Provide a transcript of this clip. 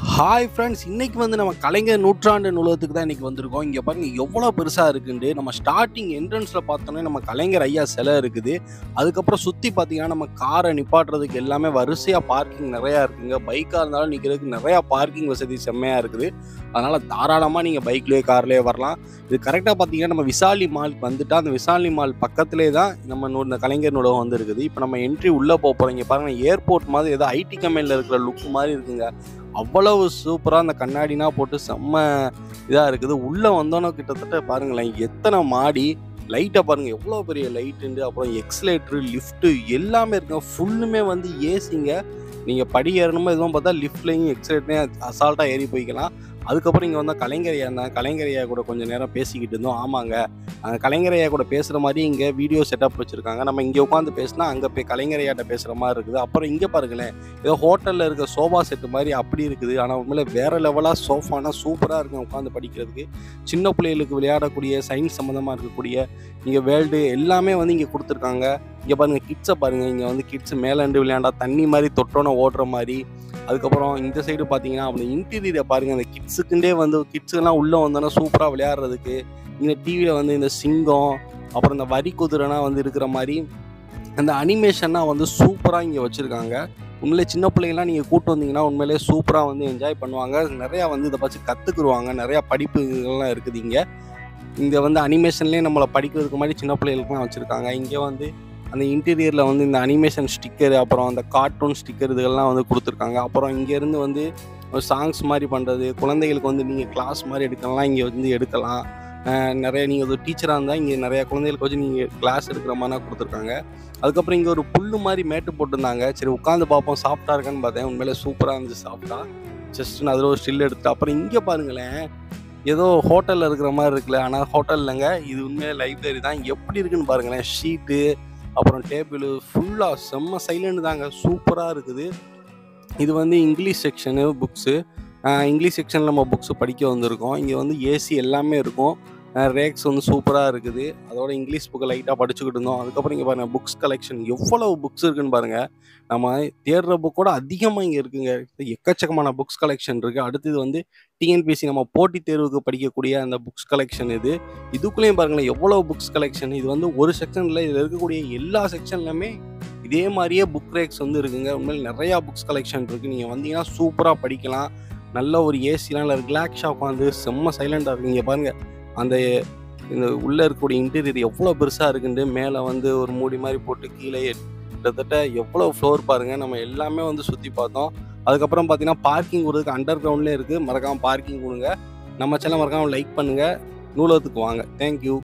Hi friends, இன்னைக்கு வந்து நம்ம கலைஞர் நூற்றாண்டு நூலகத்துக்கு தான் இன்னைக்கு வந்திருக்கோம். இங்கே பாருங்க எவ்வளோ பெருசாக இருக்குண்டு. நம்ம ஸ்டார்டிங் என்ட்ரன்ஸில் பார்த்தோன்னே நம்ம கலைஞர் ஐயா சிலை இருக்குது. அதுக்கப்புறம் சுற்றி பார்த்தீங்கன்னா நம்ம காரை நிப்பாட்டுறதுக்கு எல்லாமே வரிசையாக பார்க்கிங் நிறையா இருக்குங்க. பைக்காக இருந்தாலும் நிற்கிறதுக்கு நிறையா பார்க்கிங் வசதி செம்மையாக இருக்குது. அதனால் தாராளமாக நீங்கள் பைக்லேயே கார்லேயே வரலாம். இது கரெக்டாக பார்த்தீங்கன்னா நம்ம விசாலி மாலுக்கு வந்துட்டால் அந்த விசாலி மால் பக்கத்துலேயே தான் நம்ம இந்த கலைஞர் நூலகம் வந்து இருக்குது. இப்போ நம்ம என்ட்ரி உள்ளே போகிறோம். இங்கே பாருங்கள் ஏர்போர்ட் மாதிரி ஏதோ ஐடி கம்பெனியில் இருக்கிற லுக் மாதிரி இருக்குங்க. அவ்வளவு சூப்பராக அந்த கண்ணாடினா போட்டு செம்ம இதாக இருக்குது. உள்ளே வந்தோன்னே கிட்டத்தட்ட பாருங்களேன் எத்தனை மாடி, லைட்டை பாருங்கள் எவ்வளோ பெரிய லைட்டுண்டு, அப்புறம் எக்ஸலேட்ரு, லிஃப்ட்டு எல்லாமே இருக்குங்க. ஃபுல்லுமே வந்து ஏசிங்க. நீங்கள் படி ஏறணுமோ எதுவும் பார்த்தா லிஃப்ட்லேயும் எக்ஸலேட்லேயும் அசால்ட்டாக ஏறி போய்க்கலாம். அதுக்கப்புறம் இங்கே வந்தால் கலைஞர் ஐயா இருந்தாங்க. கலைஞர் ஐயா கூட கொஞ்சம் நேரம் பேசிக்கிட்டு இருந்தோம். ஆமாங்க, கலைஞர் ஐயா கூட பேசுகிற மாதிரி இங்கே வீடியோ செட்டப் வச்சுருக்காங்க. நம்ம இங்கே உட்காந்து பேசினா அங்கே போய் கலைஞர் ஐயாட்ட பேசுகிற மாதிரி இருக்குது. அப்புறம் இங்கே பாருங்களேன் ஏதோ ஹோட்டலில் இருக்க சோஃபா செட்டு மாதிரி அப்படி இருக்குது. ஆனால் உண்மையிலே வேறு லெவலாக சோஃபானா சூப்பராக இருக்குங்க உட்காந்து படிக்கிறதுக்கு. சின்ன பிள்ளைகளுக்கு விளையாடக்கூடிய சயின்ஸ் சம்மந்தமாக இருக்கக்கூடிய இங்கே வேர்ல்டு எல்லாமே வந்து இங்கே கொடுத்துருக்காங்க. இங்கே பாருங்கள் கிட்ஸை பாருங்கள். இங்கே வந்து கிட்ஸ் மேலேண்டு விளையாண்டா தண்ணி மாதிரி தொட்டோன்னு ஓடுற மாதிரி. அதுக்கப்புறம் இந்த சைடு பார்த்தீங்கன்னா அப்படி இன்டீரியரை பாருங்கள். அந்த கிட்ஸுக்குண்டே வந்து கிட்ஸுக்கெல்லாம் உள்ளே வந்தோன்னா சூப்பராக விளையாடுறதுக்கு. இந்த டிவியில் வந்து இந்த சிங்கம் அப்புறம் இந்த வரி குதிரைனா வந்து இருக்கிற மாதிரி அந்த அனிமேஷன்லாம் வந்து சூப்பராக இங்கே வச்சுருக்காங்க. உண்மையிலே சின்ன பிள்ளைங்கள்லாம் நீங்கள் கூப்பிட்டு வந்தீங்கன்னா உண்மையிலே சூப்பராக வந்து என்ஜாய் பண்ணுவாங்க. நிறையா வந்து இதை பற்றி கற்றுக்குருவாங்க. நிறையா படிப்புகள்லாம் இருக்குது இங்கே. இங்கே வந்து அனிமேஷன்லேயே நம்மளை படிக்கிறதுக்கு மாதிரி சின்ன பிள்ளைகளுக்குலாம் வச்சுருக்காங்க. இங்கே வந்து அந்த இன்டீரியரில் வந்து இந்த அனிமேஷன் ஸ்டிக்கர் அப்புறம் அந்த கார்ட்டூன் ஸ்டிக்கர் இதுகள்லாம் வந்து கொடுத்துருக்காங்க. அப்புறம் இங்கேருந்து வந்து ஒரு சாங்ஸ் மாதிரி பண்ணுறது, குழந்தைகளுக்கு வந்து நீங்கள் கிளாஸ் மாதிரி எடுக்கலாம், இங்கே வந்து எடுக்கலாம். நிறைய நீங்கள் ஒரு டீச்சராக இருந்தால் இங்கே நிறையா குழந்தைகளுக்கு வச்சு நீங்கள் கிளாஸ் எடுக்கிற மாதிரிலாம் கொடுத்துருக்காங்க. அதுக்கப்புறம் இங்கே ஒரு புல்லு மாதிரி மேட்டு போட்டிருந்தாங்க. சரி உட்காந்து பார்ப்போம் சாஃப்டாக இருக்கான்னு பார்த்தேன். உண்மையிலே சூப்பராக இருந்துச்சு சாஃப்டாக. ஜஸ்ட் நான் அதில் ஒரு ஸ்டில் எடுத்துட்டு அப்புறம் இங்கே பாருங்களேன் ஏதோ ஹோட்டலில் இருக்கிற மாதிரி இருக்குல்ல, ஆனால் ஹோட்டல் இல்லைங்க, இது உண்மையிலே லைப்ரரி தான். எப்படி இருக்குன்னு பாருங்களேன். ஷீட்டு அப்புறம் டேபிள் ஃபுல்லாக செம்ம சைலண்ட் தாங்க, சூப்பராக இருக்குது. இது வந்து இங்கிலீஷ் செக்ஷனு புக்ஸு. இங்கிலீஷ் செக்ஷனில் நம்ம புக்ஸு படிக்க வந்திருக்கோம். இங்கே வந்து ஏசி எல்லாமே இருக்கும். ரேக்ஸ் வந்து சூப்பராக இருக்குது. அதோட இங்கிலீஷ் புக்கை லைட்டாக படிச்சுக்கிட்டு இருந்தோம். அதுக்கப்புறம் இங்கே பாருங்கள் புக்ஸ் கலெக்ஷன் எவ்வளவு புக்ஸ் இருக்குன்னு பாருங்கள். நம்ம தேடுற புக்கோட அதிகமாக இங்கே இருக்குங்க. எக்கச்சக்கமான புக்ஸ் கலெக்ஷன் இருக்குது. அடுத்தது வந்து டிஎன்பிஎஸ்சி நம்ம போட்டித் தேர்வுக்கு படிக்கக்கூடிய அந்த புக்ஸ் கலெக்ஷன் இது. இதுக்குள்ளேயும் பாருங்களேன் எவ்வளோ புக்ஸ் கலெக்ஷன். இது வந்து ஒரு செக்ஷனில் இதில் இருக்கக்கூடிய எல்லா செக்ஷன்லையுமே இதே மாதிரியே புக் ரேக்ஸ் வந்து இருக்குங்க. உண்மையில் நிறையா புக்ஸ் கலெக்ஷன் இருக்குது. நீங்கள் வந்தீங்கன்னா சூப்பராக படிக்கலாம். நல்ல ஒரு ஏசிலாம் இல்லை, ரிலாக்ஸாக உட்காந்து செம்ம சைலண்டாக இருக்குது. இங்கே பாருங்கள் அந்த இந்த உள்ளே இருக்கக்கூடிய இன்டீரியர் எவ்வளோ பெருசாக இருக்குண்டு. மேலே வந்து ஒரு மூடி மாதிரி போட்டு கீழே கிட்டத்தட்ட எவ்வளோ ஃப்ளோர் பாருங்கள். நம்ம எல்லாமே வந்து சுற்றி பார்த்தோம். அதுக்கப்புறம் பார்த்தீங்கன்னா பார்க்கிங் கொடுறதுக்கு அண்டர் கிரவுண்ட்லேயே இருக்குது. மறக்காமல் பார்க்கிங் கொடுங்க. நம்ம சேனல் மறக்காமல் லைக் பண்ணுங்கள். நூலகத்துக்கு வாங்க. தேங்க்யூ.